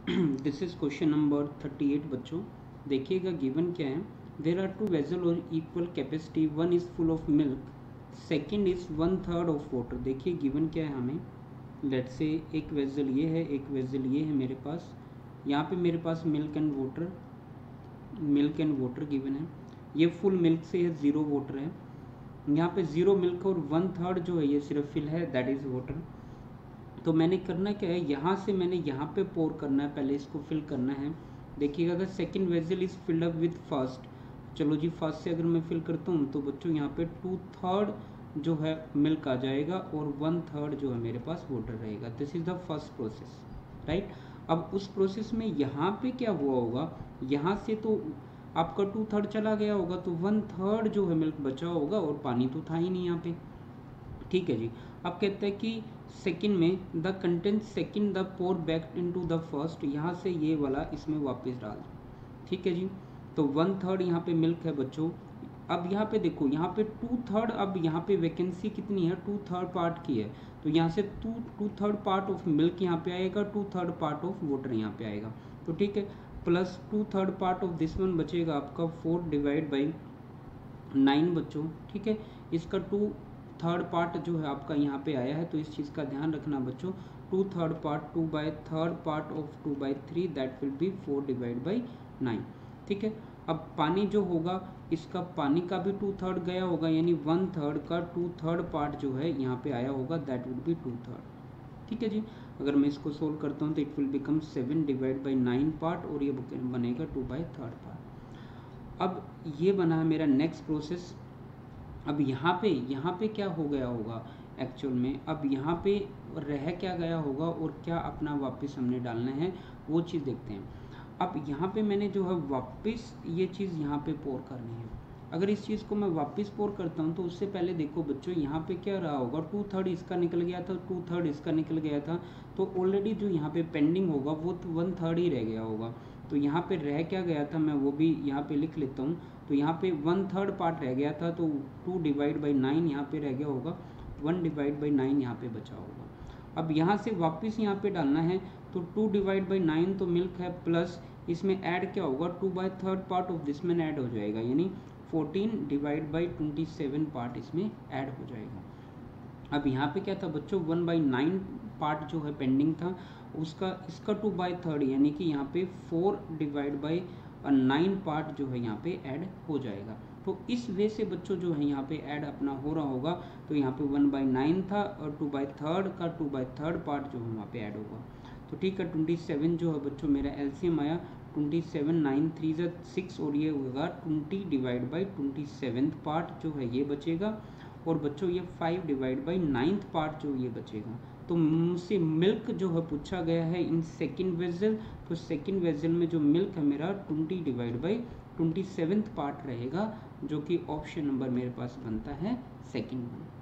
This is question number 38 बच्चों। देखिएगा given क्या है। देर आर टू वेजल और equal capacity, one is full of milk, second is 1/3 of water. देखिए given क्या है हमें। लेट से एक वेजल ये है, एक वेजल ये है मेरे पास। यहाँ पे मेरे पास मिल्क एंड वाटर गिवन है। ये फुल मिल्क से है, 0 वाटर है। यहाँ पे 0 मिल्क और 1/3 जो है ये सिर्फ फिल है, दैट इज वाटर। तो मैंने करना क्या है, यहाँ से मैंने यहाँ पे पोर करना है, पहले इसको फिल करना है। देखिएगा अगर second vessel is filled up with first, चलो जी फर्स्ट से अगर मैं फिल करता हूँ तो बच्चों यहाँ पे 2/3 जो है मिल्क आ जाएगा और 1/3 जो है मेरे पास वाटर रहेगा। This is the first process, right. अब उस प्रोसेस में यहाँ पे क्या हुआ होगा, यहाँ से तो आपका 2/3 चला गया होगा, तो 1/3 जो है मिल्क बचा होगा और पानी तो था ही नहीं यहाँ पे। ठीक है जी। अब कहते हैं कि सेकंड में the content second the pour back into the first, यहाँ से ये वाला इसमें वापस डाल दो। ठीक है जी। तो 1/3 यहाँ पे मिल्क है बच्चों। अब यहाँ पे देखो, यहाँ पे 2/3, अब यहाँ पे वैकेंसी कितनी है, 2/3 पार्ट की है। तो यहाँ से 2/3 पार्ट ऑफ मिल्क यहाँ पे आएगा, 2/3 पार्ट ऑफ वाटर यहाँ पे आएगा। तो ठीक है, plus 2/3 part of this one बचेगा आपका 4/9 बच्चों। ठीक है, इसका 2/3 पार्ट जो है आपका यहाँ पे आया है, तो इस चीज़ का ध्यान रखना बच्चों। 2/3 part 2/3 part of 2/3 that will be 4/9। ठीक है। अब पानी जो होगा, इसका पानी का भी 2/3 गया होगा, यानी 1/3 का 2/3 पार्ट जो है यहाँ पे आया होगा, दैट विल बी 2/3। ठीक है जी। अगर मैं इसको सोल्व करता हूँ तो इट विल बिकम 7/9 पार्ट और ये बनेगा 2/3 पार्ट। अब ये बना है मेरा नेक्स्ट प्रोसेस। अब यहाँ पे क्या हो गया होगा एक्चुअल में, अब यहाँ पे रह क्या गया होगा और क्या अपना वापस हमने डालना है वो चीज़ देखते हैं। अब यहाँ पे मैंने जो है वापस ये चीज़ यहाँ पे पोर करनी है। अगर इस चीज़ को मैं वापस पोर करता हूँ तो उससे पहले देखो बच्चों, यहाँ पे क्या रहा होगा, 2/3 इसका निकल गया था, 2/3 इसका निकल गया था, तो ऑलरेडी जो यहाँ पे पेंडिंग होगा वो 1/3 ही रह गया होगा। तो यहाँ पे रह क्या गया था, मैं वो भी यहाँ पे लिख लेता हूँ। तो यहाँ पे 1/3 पार्ट रह गया था, तो 2/9 यहाँ पे रह गया होगा, 1/9 यहाँ पे बचा होगा। अब यहाँ से वापस यहाँ पे डालना है, तो 2/9 तो मिल्क है, प्लस इसमें ऐड क्या होगा, 2/3 पार्ट ऑफ दिस में ऐड हो जाएगा, यानी 14/27 पार्ट इसमें ऐड हो जाएगा। अब यहाँ पे क्या था बच्चों, 1/9 पार्ट जो है पेंडिंग था, उसका इसका 2/3 यानी कि यहाँ पे 4/9 पार्ट जो है यहाँ पे ऐड हो जाएगा। तो इस वे से बच्चों जो है यहाँ पे ऐड अपना हो रहा होगा। तो यहाँ पे 1/9 था और 2/3 का 2/3 पार्ट जो है वहाँ पे ऐड होगा। तो ठीक है, 27 जो है बच्चों मेरा एलसीएम आया 27, 9 3 6 और ये होगा 20/27 पार्ट जो है ये बचेगा। और बच्चों ये 5/9 पार्ट जो ये बचेगा। तो मुझसे मिल्क जो है पूछा गया है इन सेकंड वेजल, तो सेकंड वेजल में जो मिल्क है मेरा 20/27 पार्ट रहेगा, जो कि ऑप्शन नंबर मेरे पास बनता है सेकंड वन।